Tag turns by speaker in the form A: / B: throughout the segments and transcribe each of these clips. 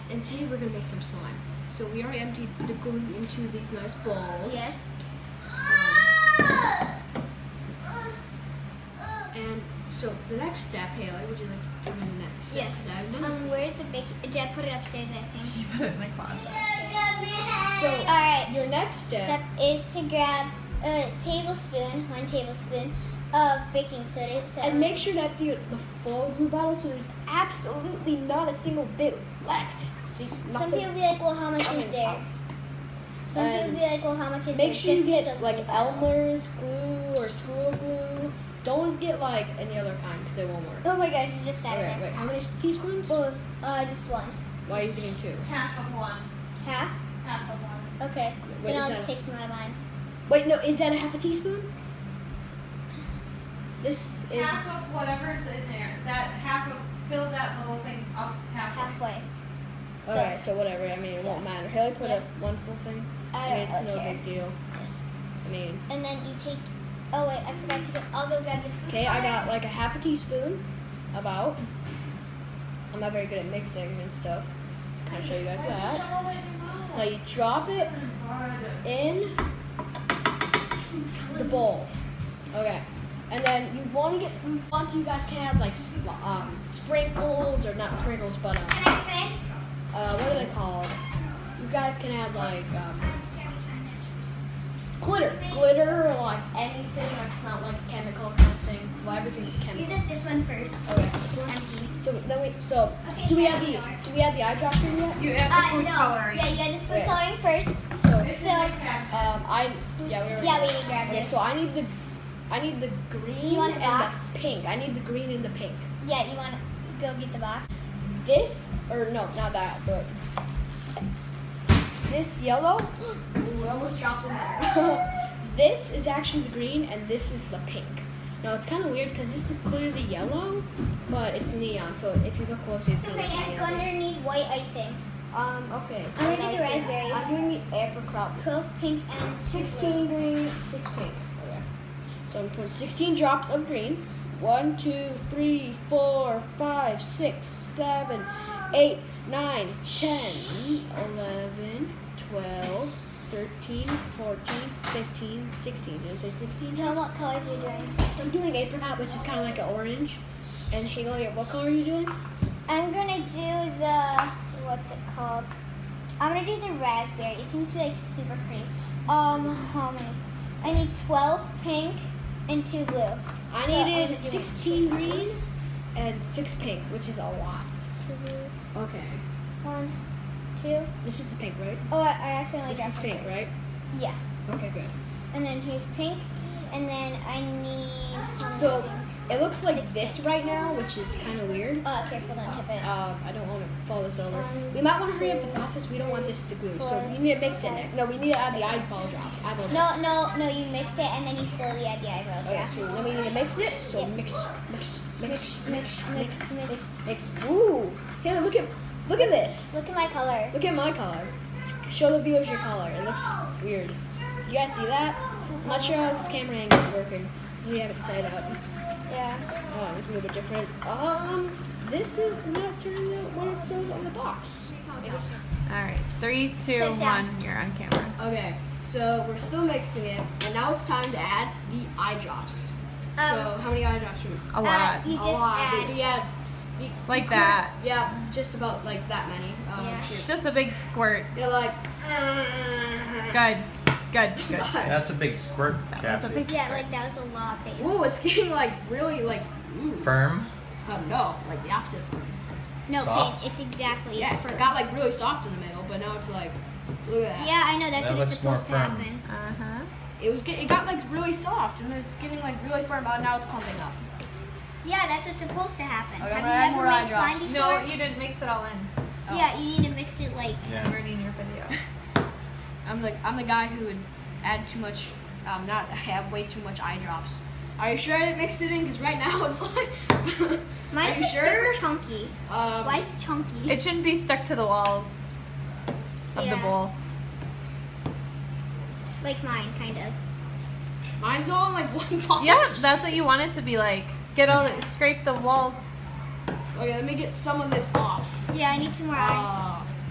A: Yes, and today we're gonna make some slime. So we already emptied the glue into these nice bowls.
B: Yes.
A: And so the next step, Haley, would you like to tell me the next step?
B: Yes.
A: Where's
B: Where's the baking? Did I put it upstairs? I think.
C: You put it in the closet.
A: So
B: All right.
A: your next step.
B: Is to grab a tablespoon, 1 tablespoon of baking soda. So
A: And make sure to empty the full glue bottle so there's absolutely not a single bit left. See,
B: some people be like, well, how much is there? Some people be like, well, how much is there?
A: Make sure you
B: Just
A: get
B: the
A: like
B: glue bottle.
A: Elmer's glue or school glue. Don't get like any other kind because it won't work.
B: Oh my gosh, you just said
A: Okay,
B: it.
A: wait, how many teaspoons?
B: Oh, just 1.
A: Why are you getting 2?
C: Half of one.
B: Half?
C: Half of one.
B: Okay.
A: Wait,
B: Then
A: is
B: I'll
A: that-
B: just take some out of mine.
A: Wait, no, is that a half a teaspoon? This is
C: Half of whatever's in there. That half of, fill that little thing up halfway.
B: Halfway.
A: okay. So whatever. I mean, it won't matter. Haley put
B: Yeah.
A: one full thing.
B: I
A: I mean, it's
B: don't
A: no
B: care.
A: big deal.
B: Yes.
A: I mean,
B: And then you take. Oh wait, I forgot to get. I'll go grab the.
A: okay, I got like a half a teaspoon. About. I'm not very good at mixing and stuff. Just kind of show you guys that. Now you drop it in the bowl. Okay. And then you want to get food. You guys can add like sprinkles or not sprinkles, but what are they called? You guys can add like glitter or like anything that's not like chemical kind of thing. Well, everything's
B: Use
A: chemical.
B: it this one first.
A: Okay, this one.
B: Empty.
A: So then do we add the eye drops in yet?
C: You add the food
B: no.
C: coloring.
B: Yeah, you got the food
A: Okay.
B: coloring first.
A: So
C: This is
B: So-
C: like half.
A: we already.
B: Yeah, we grabbed
A: Okay,
B: it.
A: so I need the green
B: You want the
A: and
B: box?
A: the pink. I need the green and the pink.
B: Yeah, you want to go get the box?
A: This, or no, not that, but this yellow. Ooh, I almost dropped in there. This is actually the green, and this is the pink. Now it's kind of weird because this is clearly yellow, but it's neon. So if you look closely, it's
B: Okay,
A: gonna
B: now
A: be
B: let's go
A: neon.
B: underneath white icing.
A: Okay.
B: I'm gonna do the
A: Icing.
B: raspberry.
A: I'm doing the apricot.
B: 12 pink and
A: 16 green, 6 pink. Okay. So I'm putting 16 drops of green. 1, 2, 3, 4, 5, 6, 7, 8, 9, 10, 11, 12, 13, 14, 15, 16. Did I say 16?
B: Tell them what colors you're doing.
A: I'm doing apricot, which is kind of like an orange. And Haley, what color are you doing?
B: I'm gonna do the, what's it called? I'm gonna do the raspberry. It seems to be like super pretty. How many? I need 12 pink and 2 blue.
A: I
B: So I'm
A: needed
B: doing
A: 16 green and 6 pink, which is a lot.
B: 2 blues.
A: Okay.
B: 1, 2.
A: This is the pink, right?
B: Oh, I accidentally
A: This is
B: got
A: pink, right?
B: Yeah.
A: Okay, good.
B: And then here's pink. And then I need.
A: So it looks like this right now, which is kind of weird.
B: Oh, careful, don't tip it.
A: I don't want to fall this over.
B: 1,
A: We might want to hurry up the process. We don't want this to glue. So
B: 4,
A: we need to mix it.
B: 5,
A: No, we need to add the eyeball drops. Eyeball drops.
B: No, you mix it and then you slowly add the eyebrow
A: Okay,
B: drops.
A: so then we need to mix it. So
B: Yeah.
A: mix.
B: Mix.
A: Ooh, Haley, look at this.
B: Look at my color.
A: Look at my color. Show the viewers your color. It looks weird. You guys see that? I'm not sure how this camera angle is working because we have it set up.
B: Yeah.
A: Oh, it's a little bit different. This is not turning out what it shows on the box.
C: All right. 3, 2,
B: Sit
C: 1.
B: down.
C: You're on camera.
A: Okay, so we're still mixing it, and now it's time to add the eye drops. So how many eye drops are we?
C: A lot.
B: You
A: A
B: just
A: lot.
B: add.
C: Like that.
A: Yeah, just about like that many.
B: Yeah.
C: It's just a big squirt.
A: You're like.
C: Good.
D: That's a big squirt,
C: That's a
D: Cassie.
C: big
B: Yeah, like that was a lot, babe.
A: Ooh, it's getting like really like. Ooh.
D: Firm.
A: Oh no, like the opposite.
B: No,
D: Soft?
B: babe, it's exactly.
A: Yes, it got like really soft in the middle, but now it's like, look at that.
B: Yeah, I know that's
D: That
B: what it's
D: looks more
B: supposed to
D: firm.
B: happen.
C: Uh-huh.
A: It got like really soft, and then it's getting like really firm, but now it's clumping up.
B: Yeah, that's what's supposed to happen.
A: Okay, I'm
B: Have
A: gonna add
B: you
A: more
B: never
A: eye
B: made slime
A: drops.
B: before?
C: No, you didn't mix it all in.
B: Yeah, you need to mix it like.
D: Yeah.
C: Learning your video.
A: I'm the guy who would add too much, not have way too much eye drops. Are you sure I didn't mix it in? Because right now it's like.
B: Mine
A: Are
B: is
A: you
B: like
A: sure?
B: super chunky. Why is it chunky?
C: It shouldn't be stuck to the walls of the
B: Yeah.
C: bowl.
B: Like mine, kind of.
A: Mine's all in like one pot.
C: Yeah, that's what you want it to be like. Get all the, scrape the walls.
A: Okay, let me get some of this off.
B: Yeah, I need some more eye.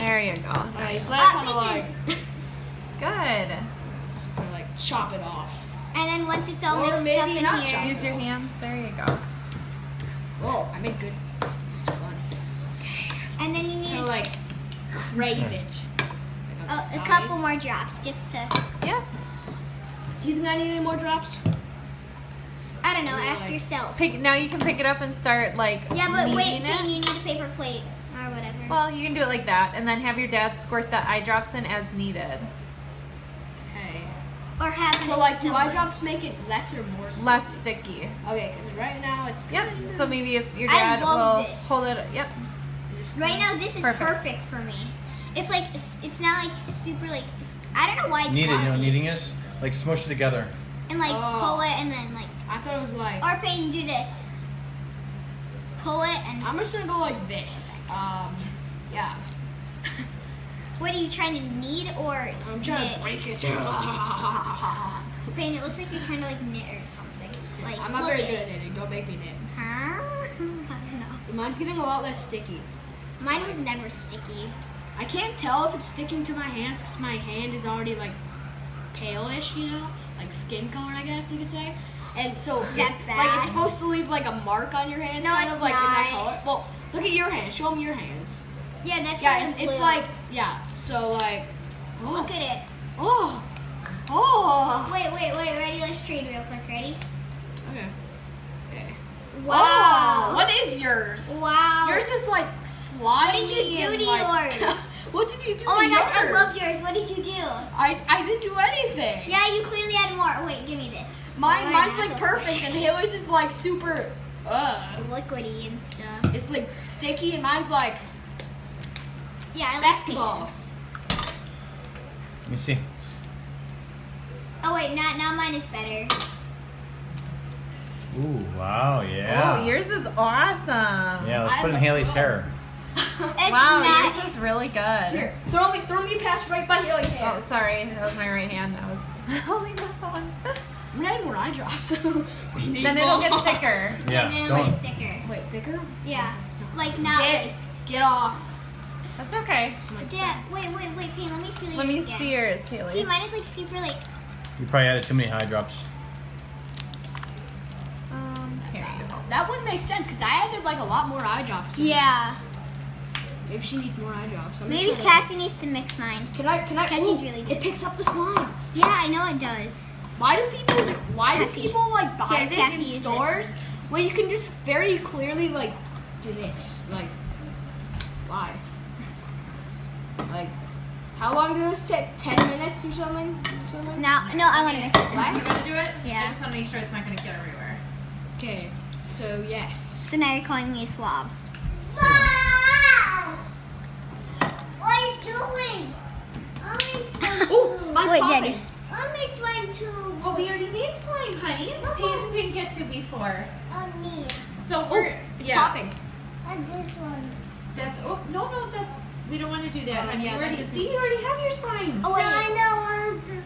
C: There you go.
A: Nice. Let it kind of like,
C: Good.
A: just kind of like chop it off.
B: And then once it's all
A: Or
B: mixed
A: maybe
B: up in
A: not
B: here.
A: chop.
C: Use your hands. There you go.
A: Whoa, I made good. This is fun.
B: And then you need
A: Kind of like crave it. Like on the
B: a couple
A: sides.
B: more drops just to,
C: Yeah.
A: Do you think I need any more drops?
B: I don't know,
A: Yeah,
B: ask
A: like-
B: yourself.
C: Now you can pick it up and start like
B: Yeah, but wait,
C: kneading
B: Payne,
C: it.
B: you need a paper plate or whatever.
C: Well, you can do it like that, and then have your dad squirt the eye drops in as needed.
A: Okay.
B: Or have
A: So
B: it
A: like, do
B: somewhere.
A: eye drops make it less or more? Sticky?
C: Less sticky.
A: Okay, because right now it's.
C: Yep. So maybe if your
B: I
C: dad
B: love
C: will
B: this.
C: hold it. Yep.
B: Right now, this is
C: Perfect.
B: perfect for me. It's like, it's not like super like, I don't know why it's
D: Knead it, you know what
B: called.
D: kneading is? Like smush it together.
B: And like
A: Oh.
B: pull it and then like,
A: I thought it was like.
B: or Payne, do this. Pull it and
A: I'm just gonna go like this. Yeah.
B: What are you trying to knead or
A: I'm trying
B: knit?
A: to break it.
B: Payne, it looks like you're trying to like knit or something. Like,
A: I'm not
B: look
A: very
B: at
A: good
B: it.
A: at knitting. Don't make me knit.
B: Huh? I don't know.
A: Mine's getting a lot less sticky.
B: Mine was never sticky.
A: I can't tell if it's sticking to my hands because my hand is already like palish, you know, like skin color, I guess you could say. And so,
B: Is that
A: like,
B: bad?
A: it's supposed to leave like a mark on your hands,
B: No,
A: kind
B: it's
A: of like in that
B: not.
A: color. Well, look at your hands. Show them your hands.
B: Yeah, that's
A: Yeah,
B: kind
A: it's,
B: of
A: it's
B: blue.
A: like, yeah. So like,
B: Look at it.
A: oh, oh.
B: Wait. Ready? Let's trade real quick. Ready?
A: Okay. Okay.
B: Wow.
A: Oh, what is yours?
B: Wow.
A: Yours is like slimy.
B: What did you do
A: and,
B: to
A: like,
B: yours?
A: What did you do?
B: Oh my
A: to
B: gosh, I
A: yours?
B: love yours. What did you do?
A: I didn't do anything.
B: Yeah, you clearly had more. Wait, give me this.
A: Mine's
B: that's
A: like
B: so
A: perfect,
B: squishy.
A: and Haley's is like super.
B: Liquidy and stuff.
A: It's like sticky, and mine's like
B: Yeah, I like
A: basketball.
B: Payne's.
D: Let me see.
B: Oh wait, now mine is better.
D: Ooh, wow, yeah.
C: Oh, yours is awesome.
D: Yeah, let's
A: I'm
D: put it in
A: a
D: Haley's
A: pro.
D: hair.
B: It's
C: Wow,
B: not.
C: yours is really good.
A: Here, throw me past right by Haley's
C: Oh,
A: hand.
C: sorry. That was my right hand. I was holding the phone.
A: I'm gonna add more eye drops.
C: Then it'll get thicker.
D: Yeah,
B: And then it'll
D: don't.
B: get thicker.
A: Wait, thicker?
B: Yeah. Like not
A: Get off.
C: That's okay.
B: like. Dad, wait, Payne, let me feel yours
C: Let me
B: again.
C: see yours, Haley.
B: See, mine is like super like.
D: You probably added too many eye drops.
C: Here you go.
A: That would make sense because I added like a lot more eye drops.
B: Yeah.
A: Maybe she needs more eye drops. I'm
B: Maybe
A: just gonna-
B: Cassie needs to mix mine.
A: Can I?
B: Cassie's
A: Ooh,
B: really good.
A: It picks up the slime.
B: Yeah, I know it does.
A: Why do
B: Cassie.
A: people like buy
B: Here,
A: this
B: Cassie,
A: in
B: use
A: stores when you can just very clearly like do this? Like, why? Like, how long does this take? 10 minutes or something?
B: No, I want to mix it.
A: Less?
C: You gonna do it?
B: Yeah.
C: I just want to make sure it's not gonna get everywhere.
A: Okay, so yes.
B: So now you're calling me a slob.
E: What are you doing?
A: Ooh, mine's
B: Wait,
A: popping.
B: Daddy.
E: I'm trying to
C: Well, we already made slime, honey. Peyton didn't get to before.
E: on me.
C: So we're
A: It's
C: yeah.
A: popping.
E: And this one.
C: That's no. That's we don't want to do that,
A: Oh,
C: honey.
A: yeah,
C: you
A: that
C: already
A: doesn't-
C: see. You already have your slime.
B: Oh
E: No,
B: wait.
E: I know one.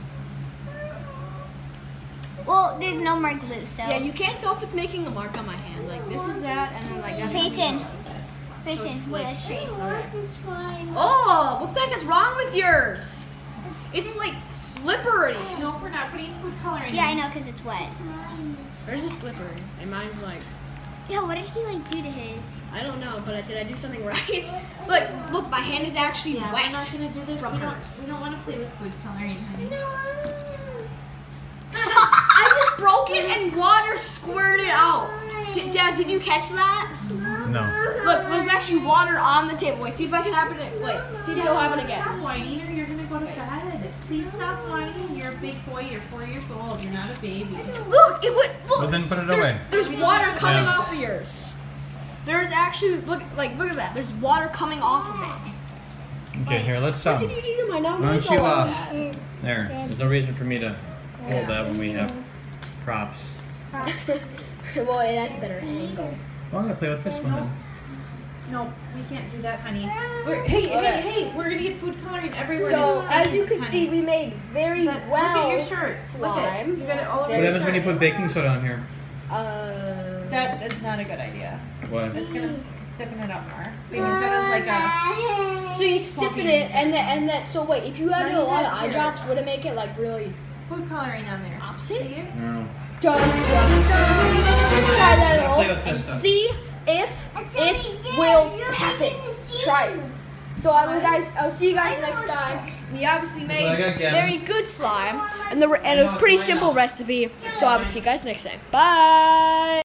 B: Well, there's no more glue, so.
A: Yeah, you can't tell if it's making a mark on my hand. Like this is that, and then like that's.
B: Peyton.
A: So it's
B: Peyton,
A: like-
B: let's
E: I
B: trade.
E: don't want this one.
A: Oh, what the heck is wrong with yours? It's like slippery.
C: No, we're not putting food coloring.
B: Yeah, I know, because it's wet.
A: Yours is slippery, and mine's like.
B: Yeah, what did he like do to his?
A: I don't know, but did I do something right? Look, my hand is actually
C: Yeah,
A: wet.
C: we're not gonna do this.
A: from
C: We don't
A: hers.
C: want to play with food coloring, honey.
A: I just broke it and water squirted out. Dad, did you catch that?
D: No.
A: Look, there's actually water on the table. Wait, see if I can happen it. Wait, see if it'll happen again.
C: Stop whining, or you're gonna go to bed. Please stop whining. You're a big boy. You're 4 years old. You're not a baby.
A: Look, it went. Look.
D: Well, then put it
A: there's,
D: away.
A: There's water coming
D: Yeah.
A: off of yours. There's actually look at that. There's water coming off of it.
D: Okay, here, let's
A: What did you do to my nose?
D: Why don't
A: It's all
D: you,
A: like that.
D: there. There's no reason for me to hold that when we have props.
A: Well, it has a better angle.
D: Well, I'm gonna play with this one then.
C: No, we can't do that, honey. Hey, we're gonna get food coloring everywhere.
A: So
C: in
A: as
C: seconds,
A: you can
C: honey.
A: see, we made very
C: Look
A: well.
C: at your shirt. Look at
A: slime.
C: you got it all over
D: What
C: your
D: happens when you
C: shirt.
D: put baking soda on here?
C: That is not a good idea.
D: What?
C: It's gonna stiffen it up more. Because it was like a
A: So you stiffen it, and then. So wait, if you added a lot of eye drops, would it make it like really
C: food coloring on there.
A: opposite?
C: See?
D: No.
A: Dun dun dun. Try that at
D: I'll
A: all
D: play with
A: and
D: this stuff.
A: see if it will happen. Try it. So I'll see you guys next time. We obviously made
D: Well, I got Gavin.
A: very good slime, and it was a pretty simple recipe. So I'll see you guys next time. Bye.